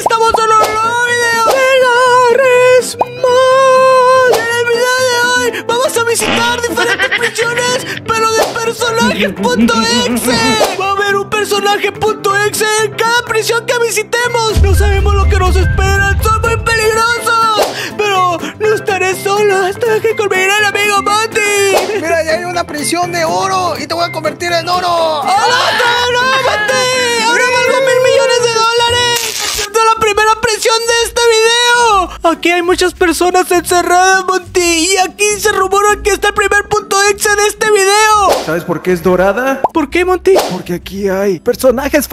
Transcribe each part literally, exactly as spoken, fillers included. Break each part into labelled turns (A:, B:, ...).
A: estamos en un nuevo video de Garry's Mod. En el video de hoy vamos a visitar diferentes prisiones, pero de personajes punto exe. Va a haber un personaje punto exe en cada prisión que visitemos. No sabemos lo que nos espera, son muy peligrosos, pero no estaré solo, estaré aquí con mi gran amigo Monty.
B: Mira, ya hay una prisión de oro y te voy a convertir en oro.
A: ¡Hola, no, no, Monty! ¡Ahora valgo mil millones de dólares! ¡Esta es la primera prisión de este video! Aquí hay muchas personas encerradas, Monty, y aquí se rumora que está el primer punto exe de este video.
B: ¿Sabes por qué es dorada?
A: ¿Por qué, Monty?
B: Porque aquí hay personajes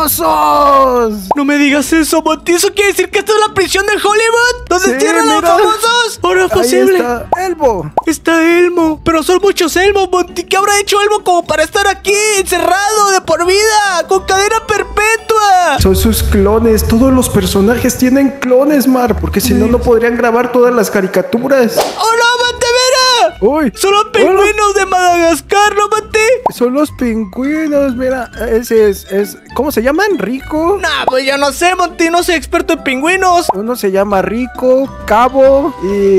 B: famosos.
A: No me digas eso, Monty. ¿Eso quiere decir que esta es la prisión de Hollywood? ¿Dónde
B: Sí,
A: tienen los
B: mira.
A: famosos? ¿Ahora es
B: Ahí
A: posible?
B: está Elmo.
A: Está Elmo, pero son muchos Elmo, Monty. ¿Qué habrá hecho Elmo como para estar aquí encerrado de por vida, con cadena perpetua?
B: Son sus clones. Todos los personajes tienen clones, Mar, porque si no, no podrían grabar todas las caricaturas.
A: ¡Oh, no, Monty, mira!
B: Uy,
A: Son los pingüinos de Madagascar, ¿no, Monty?
B: son los pingüinos. Mira, ese es, es ¿cómo se llaman? Rico.
A: Nah, pues yo no sé, Monty. No soy experto en pingüinos.
B: Uno se llama Rico, Cabo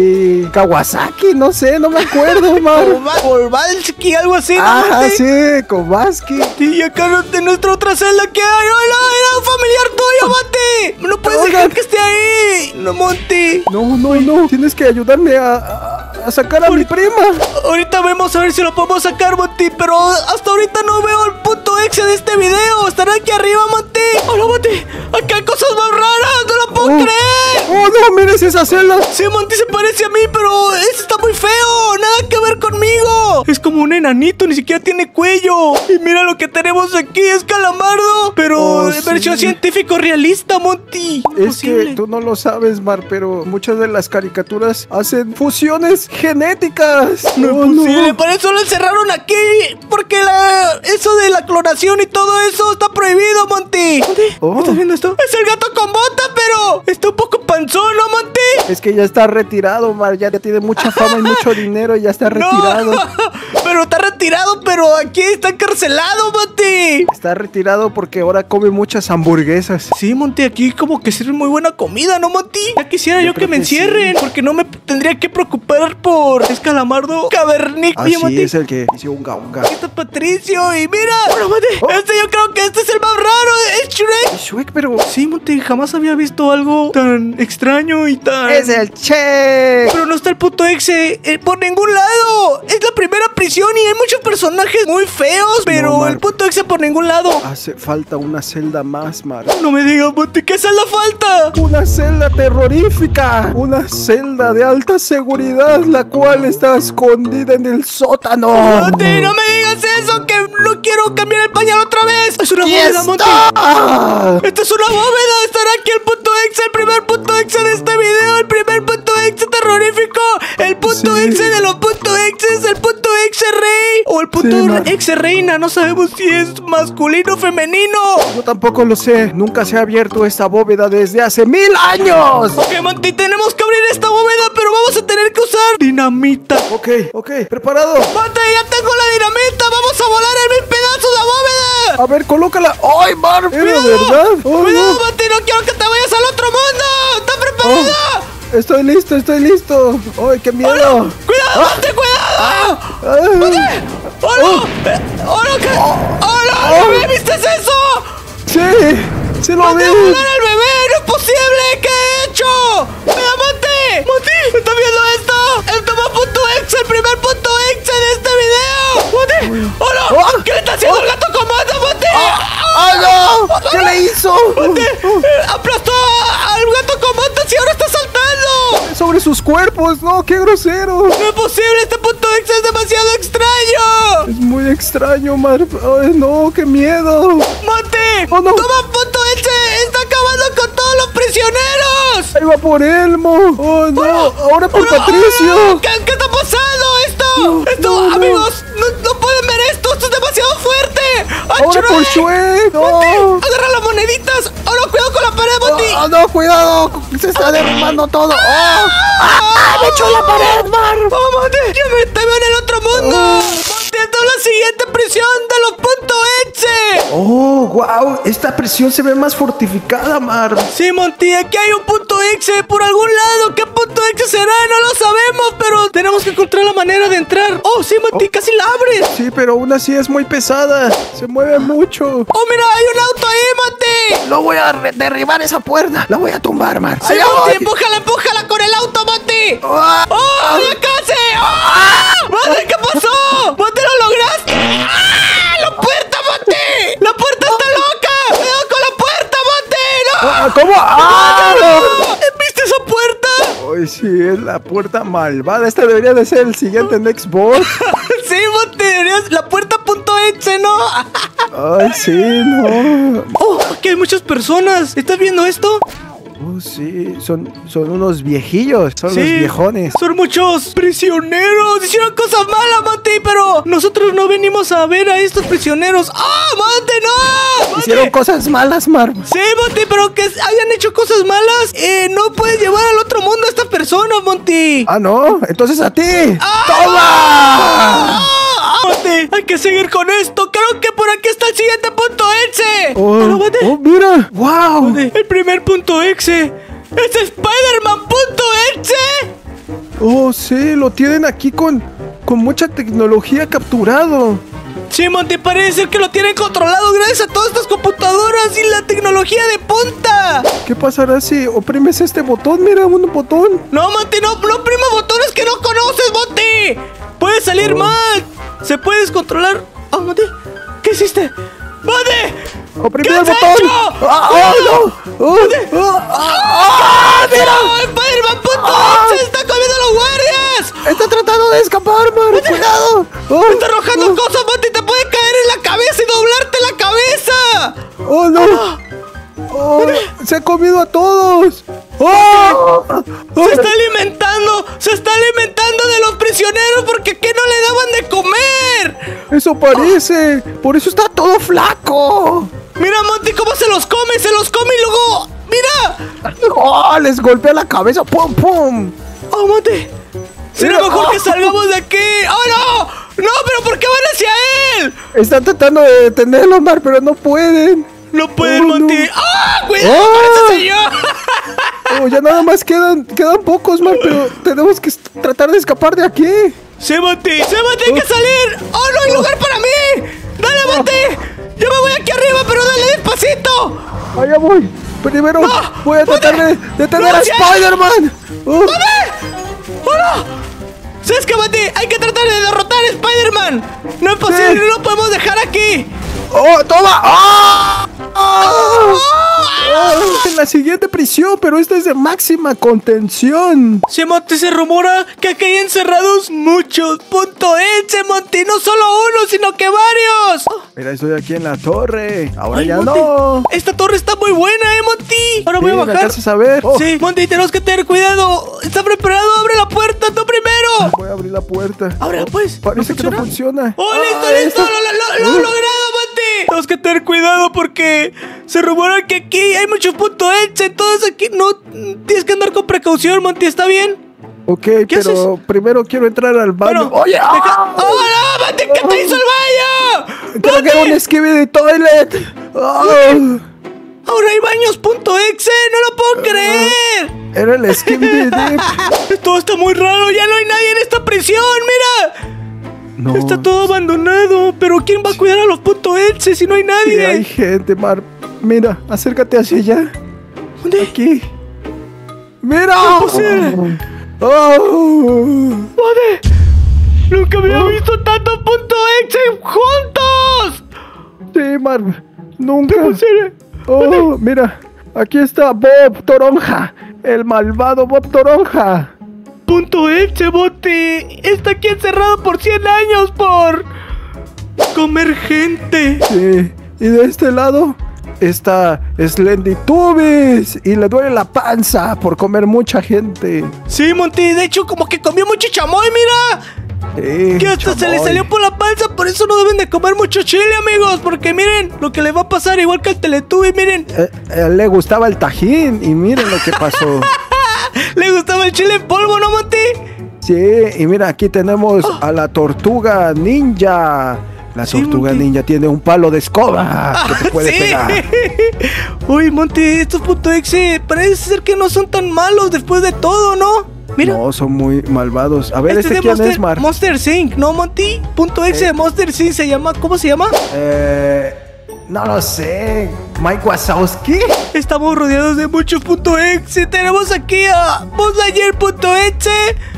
B: y Kawasaki, no sé, no me acuerdo, Mar.
A: Kowalski, algo así, ¿no,
B: Ah,
A: Monty?
B: sí, Kowalski.
A: Y acá no- en nuestra otra celda, ¿qué hay? ¡Hola! ¡Era un familiar tuyo, Monty! ¡No puedes dejar
B: Oigan.
A: que esté ahí! ¡No, Monty!
B: No, no, no, tienes que ayudarme a, a, a sacar a mi prima.
A: Ahorita vemos a ver si lo podemos sacar, Monty, pero hasta ahorita no veo el punto exe de este video. ¿Estará aquí arriba, Monty? ¡Hola, Monty! ¡Acá hay cosas más raras! ¡No lo puedo
B: Oh.
A: creer!
B: Oh, no, mires esa celda.
A: Sí, Monty se parece a mí, pero ese está muy feo. Nada que ver conmigo. Es como un enanito, ni siquiera tiene cuello. Y mira lo que tenemos aquí, es Calamardo, pero
B: Oh,
A: en versión
B: sí.
A: científico realista, Monty.
B: Es
A: Imposible.
B: que tú no lo sabes, Mar, pero muchas de las caricaturas hacen fusiones genéticas.
A: No es
B: Oh,
A: posible, por eso lo encerraron aquí. Porque la, eso de la clonación y todo eso está prohibido, Monty. Monty,
B: Oh.
A: ¿estás viendo esto? Es el gato con bota, pero está un poco panzón, ¿no, Monty?
B: Es que ya está retirado, Mar, ya tiene mucha fama y mucho dinero, ya está retirado.
A: No, pero está retirado, pero aquí está encarcelado, Monty.
B: Está retirado porque ahora come muchas hamburguesas.
A: Sí, Monty, aquí como que sirve muy buena comida, ¿no, Monty? Ya quisiera yo,
B: Yo
A: que
B: creo
A: me
B: que
A: encierren,
B: sí.
A: porque no me tendría que preocupar por es Calamardo Cavernic. Oye,
B: Así
A: Monty,
B: es el que hizo unga unga.
A: aquí está Patricio y mira, bueno, Monty,
B: Oh.
A: este yo creo que este es el más raro, es Shrek.
B: Shrek, pero
A: Sí, Monty, jamás había visto algo tan extraño y tan...
B: es el Che.
A: Pero no está el punto exe eh, por ningún lado. Es la primera prisión y hay muchos personajes muy feos, pero
B: No, Mar.
A: el punto exe por ningún lado.
B: Hace falta una celda más, Mar.
A: No me digas, Monty, ¿qué celda falta?
B: Una celda terrorífica. Una celda de alta seguridad, la cual está escondida en el sótano.
A: Monty, no me digas eso, que no quiero cambiar el pañal otra vez. Es una
B: ¡Aquí
A: bóveda, Monty.
B: está!
A: Esto es una bóveda. Estará aquí el punto exe, el primer punto exe de este video, el primer punto exe terrorífico, el punto
B: Sí.
A: exe de los punto exes, el punto exe rey o el punto
B: Sí, Mar.
A: exe reina. No sabemos si es masculino o femenino.
B: Yo tampoco lo sé. Nunca se ha abierto esta bóveda desde hace mil años.
A: Ok, Monty, tenemos que abrir esta bóveda, pero vamos a tener que usar dinamita.
B: Ok, ok, preparado.
A: Monty, ya tengo la dinamita. Vamos a volar en mil pedazos la bóveda.
B: A ver, colócala. ¡Ay, Mar! ¿Es de verdad? Oh,
A: Cuidado,
B: no.
A: Monty, no quiero que te vayas al otro mundo. ¿Estás preparada?
B: Oh, estoy listo, estoy listo. ¡Ay, qué miedo!
A: ¡Cuidado, Monty, cuidado!
B: Ah.
A: ¡Oh, no! Eh, ¡Oh, no! ¿Qué? ¡Oh, no!
B: Oh.
A: ¿Bebé, viste eso?
B: Sí, sí lo vi.
A: ¡De volar al bebé! ¡No es posible! ¿Qué he hecho? ¡Mira, Monty! ¡Monty! ¿Estás viendo esto? ¡El toma punto exe! ¡El primer punto exe de este video! ¡Monty! ¡Oh, no!
B: Oh.
A: ¿Qué le está haciendo el gato con bota, Monty?
B: ¡Ah, no! ¿Qué le hizo?
A: Monty, eh, aplastó a- al gato con botas y ahora está saltando.
B: Sobre sus cuerpos, no, qué grosero.
A: No es posible, este punto exe es demasiado extraño.
B: Es muy extraño, Mar. Ay, no, qué miedo.
A: Monty,
B: Oh, no.
A: toma punto exe, está acabando con todos los prisioneros.
B: Ahí va por Elmo. Oh, no, ahora por
A: Oh, no,
B: Patricio.
A: oh, ¿Qué, qué está pasando? Esto,
B: No,
A: esto,
B: no, no.
A: amigos, no, no pueden ver esto, esto es demasiado fuerte. ¡Ah,
B: Ahora por
A: Shrek!
B: Shrek. No.
A: Monty, agarra las moneditas. Oh, no, cuidado con la pared, Monty.
B: Oh, no, cuidado. Se está derrumbando todo. Oh. ¡Ah! ¡Me echó la pared, Mar!
A: ¡Oh, Monty! ¡Yo me te veo en el otro mundo!
B: Oh.
A: ¡Monty, esta es la siguiente prisión de los punto exe.
B: Oh, wow, esta prisión se ve más fortificada, Mar.
A: Sí, Monty, aquí hay un punto exe por algún lado. ¿Qué punto exe será? No lo sabemos, pero tenemos que encontrar la manera de entrar. Oh, sí, Monty, oh, casi la abres.
B: Sí, pero aún así es muy pesada. Se mueve mucho.
A: Oh, mira, hay un auto ahí, Monty.
B: No voy a derribar esa puerta. La voy a tumbar, Mar.
A: Sí, Monty, empújala, empújala con el auto, Monty. Oh, oh ya casi. Oh, Monty, ¿qué pasó? Monty, lo lograste. ¡Ah! ¡La puerta, Monty! ¡La puerta está loca! ¡Cuidado con la puerta, Monty! ¡No!
B: Ah, ¿cómo? ¡Ah!
A: ¡No! ¿Viste esa puerta?
B: Ay, sí, es la puerta malvada. Esta debería de ser el siguiente en Xbox.
A: Sí, Monty, deberías... La puerta punto exe, ¿no?
B: Ay, sí, no.
A: Oh, aquí hay muchas personas. ¿Estás viendo esto?
B: Oh, sí, son, son unos viejillos, son
A: sí,
B: los viejones.
A: Son muchos prisioneros. Hicieron cosas malas, Monty, pero nosotros no venimos a ver a estos prisioneros. ¡Ah, oh, Monty, no! Monty.
B: Hicieron cosas malas, Mar.
A: Sí, Monty, pero que hayan hecho cosas malas, eh, no puedes llevar al otro mundo a estas personas, Monty.
B: Ah, no, entonces a ti.
A: ¡Ah,
B: ¡Toma!
A: No! Monty, hay que seguir con esto. Creo que por aquí está el siguiente punto exe.
B: Oh,
A: pero,
B: oh, mira. Wow.
A: Monty, el primer punto exe es Spider-Man punto exe.
B: Oh, sí, lo tienen aquí con, con mucha tecnología capturado.
A: Sí, Monty, parece que lo tienen controlado gracias a todas estas computadoras y la tecnología de punta.
B: ¿Qué pasará si oprimes este botón? Mira, un botón.
A: No, Monty, no, no oprima botones que no conoces, Monty. Puede salir oh. mal. Se puede descontrolar. Oh, Monty, ¿qué hiciste? ¡Monty!
B: ¡Oprimí
A: ¿Qué
B: el
A: has
B: botón!
A: hecho?
B: ¡Ah, oh, no! ¡Oh, oh,
A: ¡Ah, mira! ¡Spider-Man punto exe está comiendo a los guardias!
B: ¡Está tratando de escapar, Mar! ¡Cuidado!
A: Oh, ¡está arrojando oh. cosas, Monty! ¡Te puede caer en la cabeza y doblarte la cabeza!
B: ¡Oh, no! Oh, ¡se ha comido a todos! ¡Oh!
A: ¡Se está alimentando! ¡Se está alimentando de los prisioneros porque aquí no le daban de comer!
B: ¡Eso parece! Oh. ¡Por eso está todo flaco!
A: ¡Mira, Monty, cómo se los come! ¡Se los come y luego... ¡Mira!
B: ¡Oh! ¡Les golpea la cabeza! ¡Pum, pum!
A: ¡Oh, Monty! ¡Será Mira, mejor oh. que salgamos de aquí! ¡Oh, no! ¡No, pero ¿por qué van hacia él?
B: Están tratando de detenerlo, Mar, pero no pueden.
A: ¡No pueden, oh, Monty!
B: No.
A: ¡Ah! ¡Cuidado oh. con ese señor!
B: Oh, ya nada más quedan, quedan pocos, Mar, pero tenemos que tratar de escapar de aquí.
A: ¡Sí, Monty! ¡Sí, Monty! ¡Hay oh. que salir! ¡Oh, no hay oh. lugar para mí! ¡Dale, Monty! ¡Yo me voy aquí arriba, pero dale despacito!
B: Allá voy. Primero no. voy a tratar de detener a Spider-Man.
A: ¡Oh! ¡Oh, no! ¿Sabes qué, Monty? Hay que tratar de derrotar a Spider-Man. No es posible, sí. no lo podemos dejar aquí.
B: ¡Oh, toma! ¡Oh! ¡Oh! ¡Oh! En la siguiente prisión, pero esta es de máxima contención.
A: Sí, Monty, se rumora que aquí hay encerrados muchos punto exe, Monty. No solo uno, sino que varios.
B: Mira, estoy aquí en la torre. Ahora
A: Ay,
B: ya
A: Monty,
B: no.
A: Esta torre está muy buena, ¿eh, Monty? Ahora
B: sí,
A: voy a bajar.
B: ¿Me a ver?
A: Oh. Sí, Monty, tenemos que tener cuidado. ¿Está preparado? ¡Abre la puerta, tú primero!
B: Voy a abrir la puerta.
A: Ahora, pues.
B: Parece ¿no que no funciona.
A: ¡Oh, listo, ah, listo! ¡Lo, lo, lo, lo he logrado, Monty! Tenemos que tener cuidado porque se rumora que aquí hay muchos puntos exe. Entonces aquí no... Tienes que andar con precaución, Monty. ¿Está bien?
B: Ok, pero haces? primero quiero entrar al baño.
A: Bueno, ¡oye! Deja... ¡Oh, no, Monty! ¿Qué te hizo el baño?
B: Creo que era un Skibidi Toilet. Oh.
A: Ahora hay baños punto exe. ¡No lo puedo creer!
B: Era el Skibidi Dip.
A: Todo está muy raro. Ya no hay nadie en esta prisión. ¡Mira! No. Está todo abandonado. Pero ¿quién va a cuidar a los punto exe si no hay nadie?
B: Sí, hay gente, Mar. Mira, acércate hacia allá.
A: ¿Dónde?
B: Aquí. ¡Mira!
A: ¿Qué es posible?
B: ¡Oh!
A: ¡Joder! ¡Nunca había oh. visto tantos punto exe juntos!
B: Sí, Mar. Nunca.
A: ¿Qué es posible?
B: Oh, mira. Aquí está Bob Toronja. El malvado Bob Toronja.
A: Punto exe, Monty. Está aquí encerrado por cien años por comer gente.
B: Sí. Y de este lado está Slendy Tubis y le duele la panza por comer mucha gente.
A: Sí, Monty. De hecho, como que comió mucho chamoy, mira.
B: Sí,
A: que hasta chamoy. Se le salió por la panza. Por eso no deben de comer mucho chile, amigos. Porque miren lo que le va a pasar igual que al Teletubby, miren.
B: Eh, eh, le gustaba el tajín y miren lo que pasó.
A: ¿Le gustaba el chile en polvo, no, Monty?
B: Sí, y mira, aquí tenemos a la tortuga ninja. La
A: Sí,
B: tortuga
A: Monty.
B: ninja tiene un palo de escoba que te puede
A: sí.
B: pegar.
A: Uy, Monty, estos punto exe parece ser que no son tan malos después de todo, ¿no? Mira.
B: No, son muy malvados. A ver,
A: este
B: ¿este,
A: es de
B: quién
A: Monster,
B: es, Mar?
A: Monster Inc, ¿no, Monty? Punto exe
B: Eh.
A: de Monster Inc se llama, ¿cómo se llama?
B: Eh, no lo sé. ¿Mike Wazowski?
A: Estamos rodeados de muchos punto exe. Tenemos aquí a Buzz Lightyear punto exe,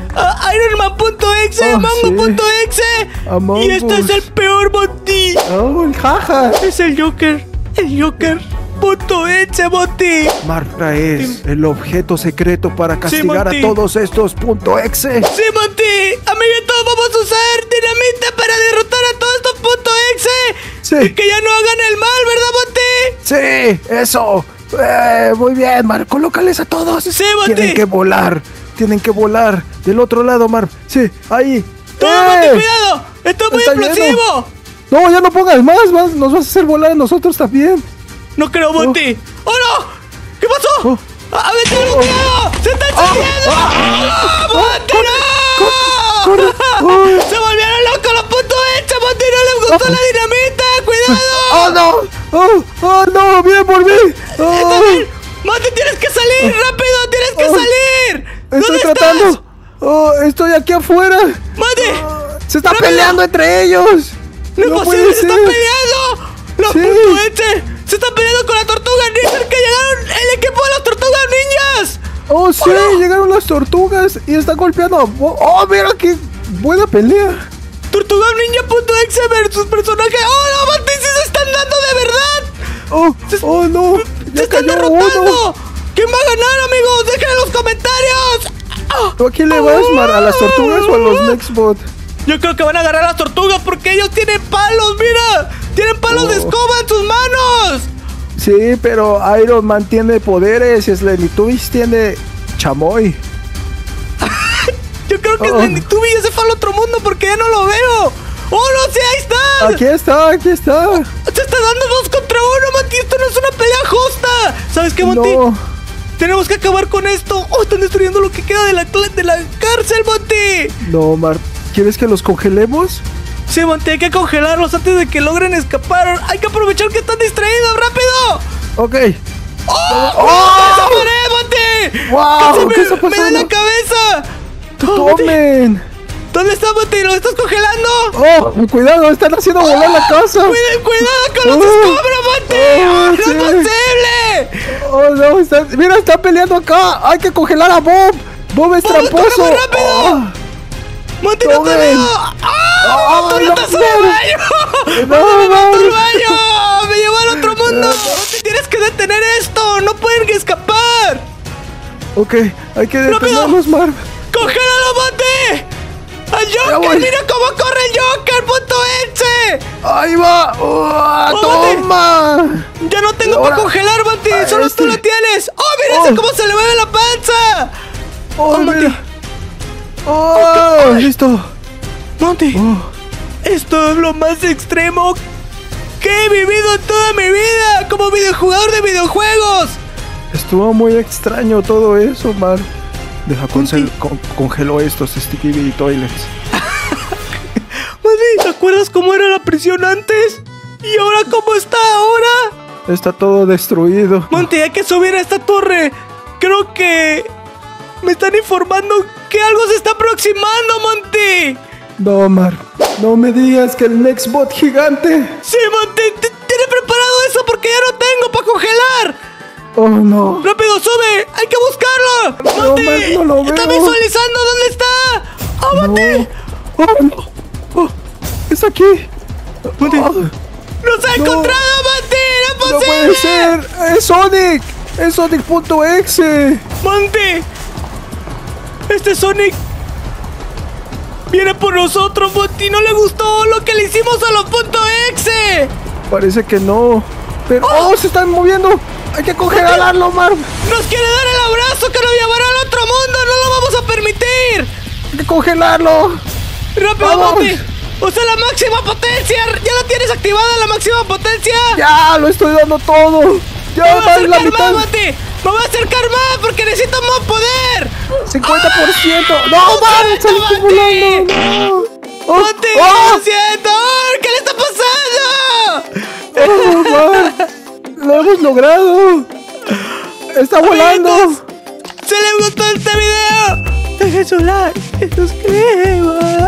A: a Iron Man punto exe,
B: Oh,
A: Mango
B: sí.
A: punto exe.
B: Among
A: Y este es
B: Us.
A: el peor, Monty.
B: Oh, el jaja.
A: Es el Joker. El Joker. Punto exe, Monty.
B: Marta es el objeto secreto para castigar
A: Monty.
B: a todos estos punto exe.
A: Sí, Monty. Amiguitos, vamos a usar dinamita para derrotar a todos estos punto exe.
B: Sí.
A: Y que ya no hagan el mal, ¿verdad, Monty?
B: Sí, eso. Eh, muy bien, Mar. Colócales a todos.
A: Sí, Monty.
B: Tienen que volar. Tienen que volar. Del otro lado, Mar. Sí, ahí.
A: ¡Todo,
B: ¡Eh!
A: Monty, cuidado! ¡Esto es muy
B: Está
A: explosivo!
B: No, ya no pongas más. vas- nos vas a hacer volar a nosotros también.
A: No creo, Monty. ¡Oh, no! ¿Qué pasó?
B: Oh.
A: ¡A ver, ten cuidado! ¡Se está encendiendo! ¡Ah, Monty, no!
B: corre, corre.
A: ¡Se volvieron locos los puntos hechos, Monty! ¡No les gustó
B: Oh.
A: la dinamita! ¡Cuidado!
B: ¡Oh, no! ¡Oh, oh no! ¡Bien por mí! Oh,
A: ¡Está bien! ¡Monty, tienes que salir! ¡Rápido! ¡Tienes que
B: Oh.
A: salir!
B: estoy
A: ¿Dónde
B: tratando.
A: estás?
B: Oh, estoy aquí afuera.
A: ¡Monty!
B: Se está
A: ¡Rápido!
B: peleando entre ellos.
A: ¡No es
B: puede
A: posible! ¡Se están
B: ser.
A: peleando! ¡Los
B: Sí.
A: puntos hechos! ¡Se están peleando con la tortuga ninja! ¡Que llegaron el equipo de las tortugas ninjas!
B: Oh, sí,
A: no!
B: llegaron las tortugas y están golpeando a Bo- Oh, mira qué buena pelea.
A: Tortuga Ninja.exe versus personaje. ¡Oh, no, Monty! ¡Sí se están dando de verdad!
B: Oh, oh no.
A: ¡Se
B: Ya
A: están
B: cayó
A: derrotando!
B: uno.
A: ¿Quién va a ganar, amigos? ¡Dejen en los comentarios! ¡Ah!
B: ¿Tú a quién le vas, Mar? ¿A las tortugas o a los Nextbot?
A: Yo creo que van a agarrar a las tortugas porque ellos tienen palos, mira. Tienen palos de
B: Oh.
A: escoba en sus manos.
B: Sí, pero Iron Man tiene poderes y Slendy Tubbies tiene chamoy.
A: Yo creo que
B: Oh.
A: es Tubi ya se fue al otro mundo porque ya no lo veo. ¡Oh, no! ¡Sí, ahí está!
B: Aquí está, aquí está.
A: Se está dando dos contra uno, Monty. Esto no es una pelea justa. ¿Sabes qué, Monty?
B: No.
A: Tenemos que acabar con esto. ¡Oh, están destruyendo lo que queda de la, cla- de la cárcel, Monty!
B: No, Mar. ¿Quieres que los congelemos?
A: Sí, Monty, hay que congelarlos antes de que logren escapar. Hay que aprovechar que están distraídos, rápido.
B: Ok.
A: ¡Oh!
B: ¡Oh!
A: ¡Esa pared, Monty!
B: ¡Wow!
A: ¡Casi
B: ¿Qué
A: me,
B: está
A: me da
B: pasando?
A: la cabeza! Oh, Monty,
B: ¡Tomen!
A: ¿dónde está, Monty? ¿Lo estás congelando?
B: ¡Oh! ¡Cuidado! ¡Están haciendo volar la casa!
A: ¡Cuiden, cuidado con los
B: Oh.
A: escombros, Monty!
B: Oh,
A: ¡Oh, ¡No
B: sí.
A: es posible!
B: ¡Oh, no! Está, ¡mira! ¡Están peleando acá! ¡Hay que congelar a Bob! ¡Bob es
A: ¡Oh,
B: tramposo!
A: corre muy rápido!
B: ¡Oh!
A: ¡Monty, no te
B: Tomen.
A: veo! ¡Ah!
B: ¡Oh,
A: ¡Tú no
B: no,
A: estás en
B: no!
A: el baño!
B: ¡No,
A: ¡Me mató
B: Mar!
A: el baño! ¡Me llevó al otro mundo! ¡Monty, tienes que detener esto! ¡No pueden escapar!
B: Ok, hay que
A: ¡Rápido!
B: detenerlos, Marv.
A: ¡Congélalo, Monty! ¡Al
B: Ya
A: Joker!
B: voy.
A: ¡Mira cómo corre el Joker! ¡Punto exe!
B: ¡Ahí va! ¡Oh,
A: Oh, Monty.
B: ¡Toma!
A: ¡Ya no tengo
B: Ahora-
A: para congelar, Monty!
B: Ah,
A: ¡Solo
B: este.
A: tú lo tienes! ¡Oh, mira
B: Oh.
A: cómo se le mueve la panza!
B: ¡Oh,
A: Oh, Monty.
B: mira! ¡Oh! ¡Listo!
A: Monty,
B: Oh.
A: esto es lo más extremo que he vivido en toda mi vida como videojugador de videojuegos.
B: Estuvo muy extraño todo eso, Mar. Deja concel-
A: Monty.
B: con- congelo estos Sticky Bitty Toilets.
A: Monty, ¿te acuerdas cómo era la prisión antes? ¿Y ahora cómo está ahora?
B: Está todo destruido.
A: Monty, hay que subir a esta torre. Creo que me están informando que algo se está aproximando, Monty.
B: No, Mar. No me digas que el Nextbot gigante.
A: Sí, Monty, t- tiene preparado eso porque ya no tengo para congelar.
B: Oh, no.
A: ¡Rápido, sube! ¡Hay que buscarlo!
B: No,
A: ¡Monty!
B: man, no lo
A: ¡Está
B: veo.
A: visualizando! ¿Dónde está? ¡Oh, Monty!
B: No. Oh, no. Oh, está aquí.
A: Monty.
B: Oh,
A: ¡Nos ha
B: No.
A: encontrado, Monty! ¡No es
B: no
A: posible!
B: puede ser. Es Sonic. Es Sonic.exe.
A: ¡Monty! Este Sonic viene por nosotros, Monty. No le gustó lo que le hicimos a los punto exe.
B: Parece que no. Pero, oh, se están moviendo. Hay que congelarlo, Mar.
A: Nos quiere dar el abrazo que nos llevará al otro mundo. No lo vamos a permitir.
B: Hay que congelarlo.
A: ¡Rápido,
B: Vamos.
A: Monty! ¡Usa la máxima potencia! ¿Ya la tienes activada la máxima potencia?
B: Ya, lo estoy dando todo.
A: ¡Me
B: Ya
A: voy a
B: va en la
A: acercar más,
B: mitad.
A: Monty! ¡Me voy a acercar más porque necesito más poder!
B: Sí, cincuenta por ciento. ¡No, man! ¡Saliste volando! ¡No! ¡Oh!
A: ¡Monty!
B: ¡Oh!
A: ¡Lo siento! ¿Qué le está pasando?
B: ¡Oh, man! ¡Lo hemos logrado! ¡Está volando!
A: Si les gustó este video, dejen su like y suscríbanse.